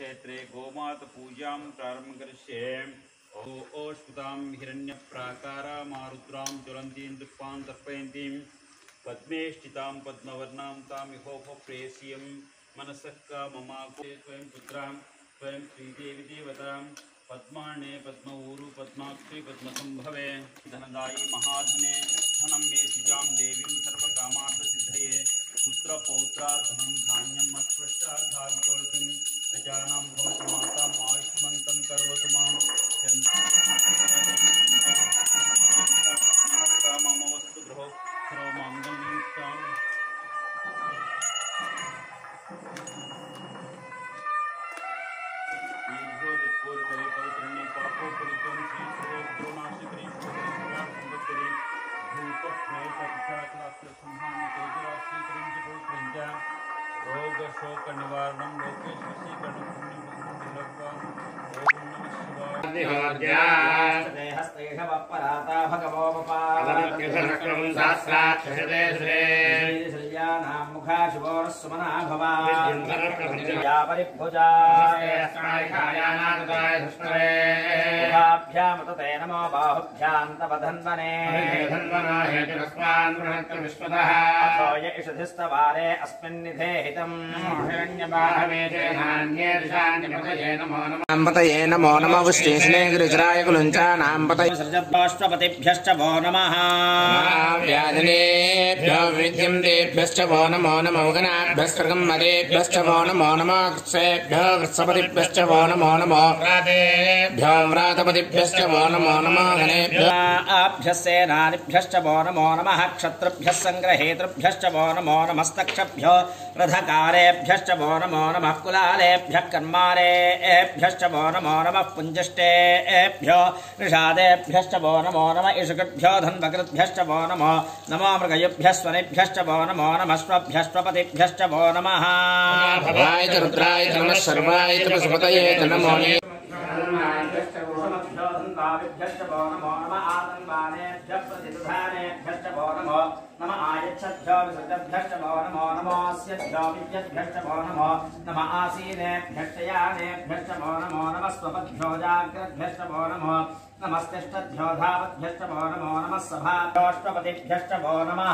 क्षेत्रे गोमाता पूजां प्रारंभ करिष्ये। ओष्पुतां हिरण्यप्राकारामारुद्रां ज्वलन्तीं दीपां तर्पयन्तीं पद्मे स्थितां पद्मवर्णां तां इहोः प्रेयसीं मनसः काममाको स्वयं पुत्रां स्वयं श्रीदेवी देवतां पद्माणे पद्मऊरु पद्माक्षि पद्मसंभवे धनदायी महाधने धनं मे श्रियां देवीं सर्वकामार्थसिद्धये पुत्र पौत्रा धनं धान्यम् अस्पृष्टार्थाभिवर्धिं प्रजानां भवतु माताम् आयुष्मन्तं करोतु मां मम वस्तु गृहो सर्वमाङ्गल्ययुक्ताम् रोग शोक निवारणं लोकेश वशीकरणं नमो बाहुभ्यां तव धन्वने इषधिस्तवारे अस्मिन्निधे हितं पतये नमो नमः विष्णुस्ने गिरिजराय कुलञ्चानां पतये सर्वपतिभ्यश्च वो नमः व्याधिनेभ्यो विद्यं देभ्यश्च वो नमो नमो गणाभ्यस्त्रगं मदेभ्यश्च वो नमो नमः कृत्सेभ्यो कृत्सपतिभ्यश्च वो नमो नमो व्रातेभ्यो व्रातपतिभ्यश्च वो नमो नमः गणेभ्यो आभ्यस्सेनानिभ्यश्च वो नमो नमः क्षत्रुभ्यः सङ्ग्रहेतृभ्यश्च वो नमो नमस्तक्षभ्यो रथकारेभ्यश्च वो नमो नमः कुलालेभ्यः कर्मारेभ्यश्च वो नमो नमः पुञ्जिष्टेभ्यो निषादेभ्यश्च वो नमो नमः इषुकृभ्यो धन्वकृद्भ्यश्च वो नमो नमो मृगयुभ्यः स्वनिभ्यश्च वो नमो नमः स्वभ्यश्वपतिभ्यश्च वो नमः भवाय च रुद्राय च नमः सर्वाय च पशुपतये च नमो नमः आयच्छद्भ्यो विसर्जभ्यश्च वो नमो नमोऽस्यभ्यो विद्यद्भ्यश्च वो नमो नमः आसीनेभ्यश्च यानेभ्यश्च वो नमो नमः स्वपद्भ्यो जाग्रद्भ्यश्च वो नमो नमस्तिष्ठद्भ्यो धावद्भ्यश्च वो नमो नमः सभाभ्योऽष्टपतिभ्यश्च वो नमः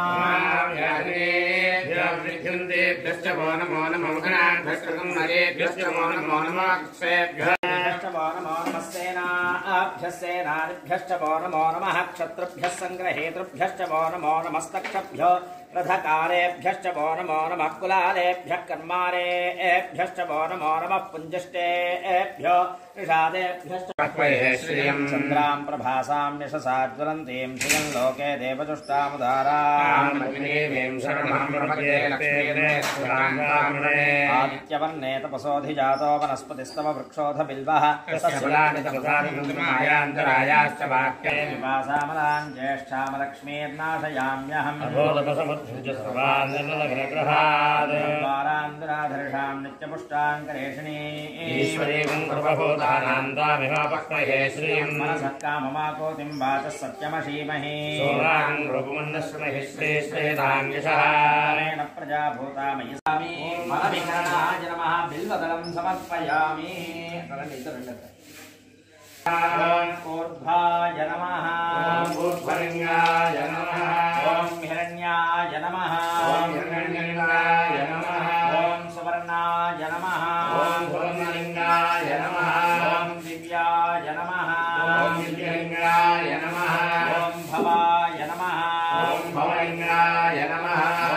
वृद्धिन्देभ्यश्च वो नमो नमो गणाभ्यश्च मरेभ्यश्च वो नमो नमः क्षत्रेभ्यश्च वो नमो नमः सेनाभ्यस्सेनादिभ्यश्च वो नमो नमः क्षत्रुभ्यः सङ्ग्रहेतृभ्यश्च वो नमो नमस्तक्षभ्यो रथकारेभ्यश्च वो नमो नमः कुलालेभ्यः कर्मारेभ्यश्च वो नमो नमः पुञ्जिष्टेभ्यो निषादेभ्यश्च चन्द्रां प्रभासां यशसा ज्वलन्तीं श्रियं लोके देवजुष्टामुदाराम् आदित्यवर्णे तपसोऽधिजातो वनस्पतिस्तव वृक्षोऽथ बिल्वः पिपासामलां ज्येष्ठामलक्ष्मीर्नाशयाम्यहम् द्वारान्दुराधर्षां नित्यपुष्टां करेषिणी मनसः काममाकोतिं वाचः सत्यमशीमहि प्रजाभूतामयि मलविकरणाय नमः बिल्वदलं समर्पयामि ऊर्ध्वाय नमः ऊर्ध्वलिङ्गाय नमः ॐ हिरण्याय नमः ॐ हिरण्यलिङ्गाय नमः ॐ सुवर्णाय नमः ॐ सुवर्णलिङ्गाय नमः ॐ दिव्याय नमः ॐ दिव्यलिङ्गाय नमः ॐ भवाय नमः ॐ भवलिङ्गाय नमः ॐ